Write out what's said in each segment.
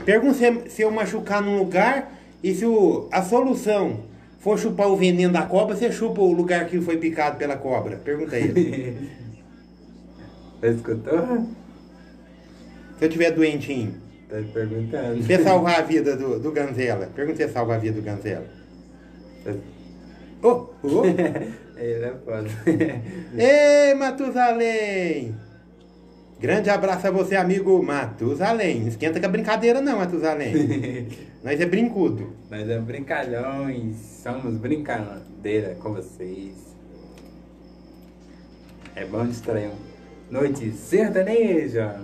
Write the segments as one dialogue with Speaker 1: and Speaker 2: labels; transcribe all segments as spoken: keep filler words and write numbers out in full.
Speaker 1: Pergunta se, se eu machucar num lugar e se o, a solução for chupar o veneno da cobra, você chupa o lugar que foi picado pela cobra. Pergunta ele.
Speaker 2: Você escutou?
Speaker 1: Se eu tiver doentinho.
Speaker 2: Tá perguntando.
Speaker 1: Você salvar a vida do, do Ganzela. Pergunta se você salva a vida do Ganzela. Oh, oh.
Speaker 2: Ele é foda.
Speaker 1: Ei, Matusalém! Grande abraço a você, amigo Matusalém. Não esquenta com a brincadeira não, Matusalém. Nós é brincudo.
Speaker 2: Nós é brincalhões. Somos brincadeira com vocês. É bom distrair um noite sertaneja.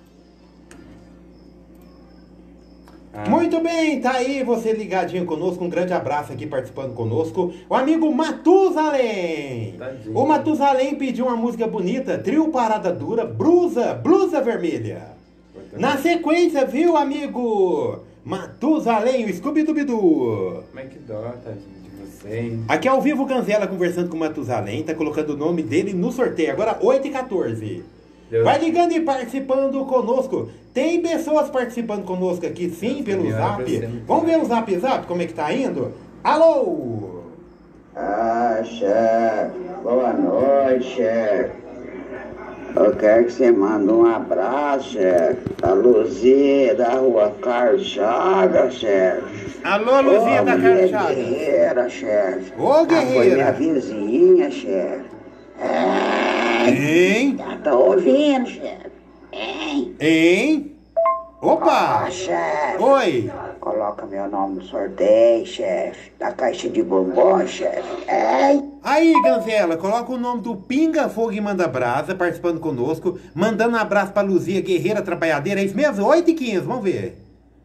Speaker 2: Ah.
Speaker 1: Muito bem, tá aí você ligadinho conosco, um grande abraço aqui participando conosco, o amigo Matusalém.
Speaker 2: Tadinho.
Speaker 1: O Matusalém pediu uma música bonita, trio Parada Dura, blusa, blusa vermelha. Na sequência, viu, amigo Matusalém, o Scooby-Dooby-Doo.
Speaker 2: Como é que dó, tadinho de vocês?
Speaker 1: Aqui ao vivo o Ganzela conversando com o Matusalém, tá colocando o nome dele no sorteio, agora oito e quatorze.
Speaker 2: Deus.
Speaker 1: Vai ligando e participando conosco. Tem pessoas participando conosco aqui, sim,
Speaker 2: Deus
Speaker 1: pelo
Speaker 2: Deus
Speaker 1: zap.
Speaker 2: Deus.
Speaker 1: Vamos ver o zap zap, como é que tá indo? Alô?
Speaker 3: Ah, chefe, boa noite, chefe. Eu quero que você mande um abraço, chefe. A Luzia da rua Carlos Chagas, chefe.
Speaker 1: Alô, Luzia
Speaker 3: Ô,
Speaker 1: da
Speaker 3: mulher
Speaker 1: Carlos Chagas.
Speaker 3: guerreira, chefe.
Speaker 1: Ô,
Speaker 3: Ah, foi
Speaker 1: guerreira.
Speaker 3: minha vizinha, chefe. É,
Speaker 1: Hein?
Speaker 3: já tô ouvindo, chefe. Hein?
Speaker 1: Hein? Opa!
Speaker 3: Ah, chefe.
Speaker 1: Oi!
Speaker 3: Coloca meu nome no sorteio, chefe. Da caixa de bombom, chefe. Hein?
Speaker 1: Aí, Ganzela, coloca o nome do Pinga Fogo e Manda Brasa participando conosco, mandando um abraço pra Luzia, guerreira, trabalhadeira. É isso mesmo? oito e quinze, vamos ver.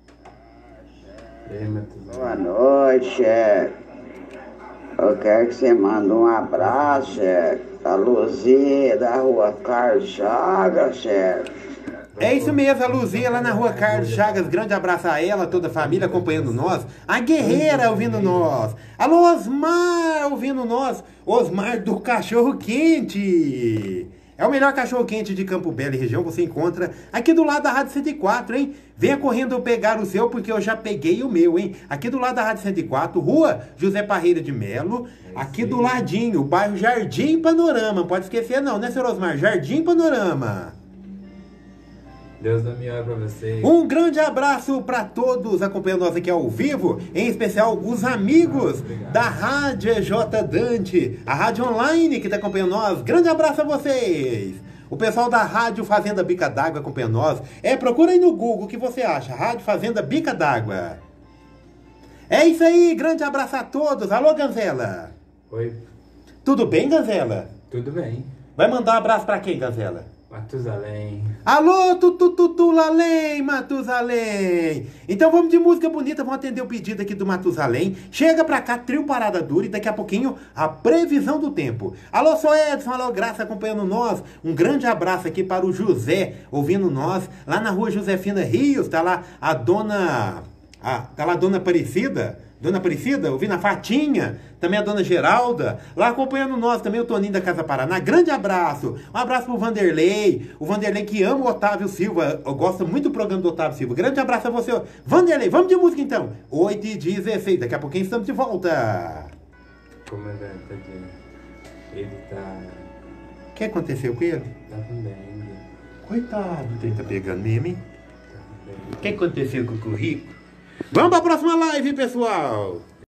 Speaker 2: Ei, Matusalém.
Speaker 3: Boa noite, chefe. Eu quero que você mande um abraço, chefe. A Luzia da rua Carlos Chagas, chefe.
Speaker 1: É isso mesmo, a Luzia lá na rua Carlos Chagas, grande abraço a ela, toda a família acompanhando nós, a Guerreira ouvindo nós, alô Osmar ouvindo nós, Osmar do Cachorro Quente, é o melhor cachorro quente de Campo Belo e região, você encontra aqui do lado da Rádio cento e quatro, hein, venha correndo pegar o seu porque eu já peguei o meu, hein, aqui do lado da Rádio cento e quatro, rua José Parreira de Melo, aqui do ladinho, o bairro Jardim Panorama, não pode esquecer não, né, senhor Osmar, Jardim Panorama.
Speaker 2: Deus dá melhor pra vocês.
Speaker 1: Um grande abraço para todos acompanhando nós aqui ao vivo, em especial os amigos da Rádio E J Dante, a rádio online que está acompanhando nós. Grande abraço a vocês! O pessoal da Rádio Fazenda Bica d'Água acompanhando nós. É, procura aí no Google o que você acha, Rádio Fazenda Bica d'Água. É isso aí, grande abraço a todos. Alô, Ganzela.
Speaker 2: Oi,
Speaker 1: Tudo bem, Ganzela?
Speaker 2: tudo bem?
Speaker 1: Vai mandar um abraço para quem, Ganzela?
Speaker 2: Matusalém.
Speaker 1: Alô, Tutututulalém, Matusalém. Então vamos de música bonita, vamos atender o pedido aqui do Matusalém. Chega pra cá, trio Parada Dura e daqui a pouquinho a previsão do tempo. Alô, sou Edson, alô, Graça acompanhando nós. Um grande abraço aqui para o José, ouvindo nós. Lá na rua Josefina Rios, tá lá a dona... A, tá lá a dona Aparecida. Dona Aparecida, ouvindo a Fatinha, também a Dona Geralda, lá acompanhando nós, também o Toninho da Casa Paraná. Grande abraço. Um abraço pro Vanderlei, o Vanderlei que ama o Otávio Silva, eu gosto muito do programa do Otávio Silva. Grande abraço a você, Vanderlei. Vamos de música então. oito e dezesseis, daqui a pouquinho estamos de volta.
Speaker 2: Comandante, tadinho. Ele tá...
Speaker 1: O que aconteceu com ele?
Speaker 2: tá com dengue.
Speaker 1: Coitado, ele tá pegando mesmo, hein?
Speaker 2: Tá com dengue.
Speaker 1: O que aconteceu com o currículo? Vamos para a próxima live, pessoal.